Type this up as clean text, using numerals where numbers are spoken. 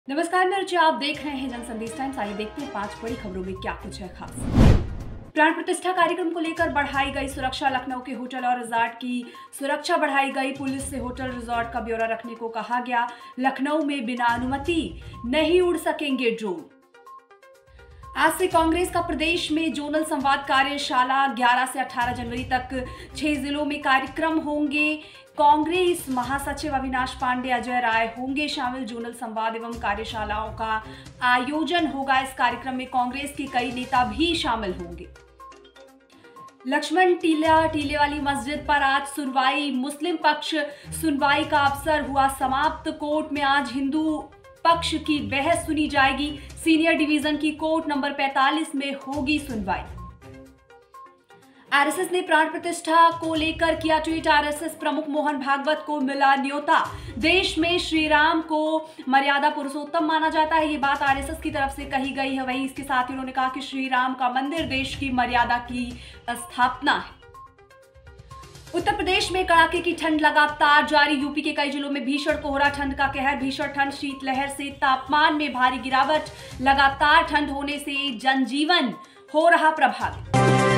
नमस्कार, मैं रुचि, आप देख रहे हैं जन संदेश टाइम्स। आइए देखते हैं 5 बड़ी खबरों में क्या कुछ है खास। प्राण प्रतिष्ठा कार्यक्रम को लेकर बढ़ाई गई सुरक्षा। लखनऊ के होटल और रिजॉर्ट की सुरक्षा बढ़ाई गई। पुलिस से होटल रिजॉर्ट का ब्यौरा रखने को कहा गया। लखनऊ में बिना अनुमति नहीं उड़ सकेंगे ड्रोन। आज से कांग्रेस का प्रदेश में जोनल संवाद कार्यशाला 11 से 18 जनवरी तक 6 जिलों में कार्यक्रम होंगे। कांग्रेस महासचिव अविनाश पांडे, अजय राय होंगे शामिल। जोनल संवाद एवं कार्यशालाओं का आयोजन होगा। इस कार्यक्रम में कांग्रेस के कई नेता भी शामिल होंगे। लक्ष्मण टीले वाली मस्जिद पर आज सुनवाई। मुस्लिम पक्ष सुनवाई का अवसर हुआ समाप्त। कोर्ट में आज हिंदू पक्ष की बहस सुनी जाएगी। सीनियर डिवीजन की कोर्ट नंबर 45 में होगी सुनवाई। आरएसएस ने प्राण प्रतिष्ठा को लेकर किया ट्वीट। आरएसएस प्रमुख मोहन भागवत को मिला न्योता। देश में श्री राम को मर्यादा पुरुषोत्तम माना जाता है, ये बात आरएसएस की तरफ से कही गई है। वहीं इसके साथ ही उन्होंने कहा कि श्री राम का मंदिर देश की मर्यादा की स्थापना है। उत्तर प्रदेश में कड़ाके की ठंड लगातार जारी। यूपी के कई जिलों में भीषण कोहरा, ठंड का कहर। भीषण ठंड, शीतलहर से तापमान में भारी गिरावट। लगातार ठंड होने से जनजीवन हो रहा प्रभावित।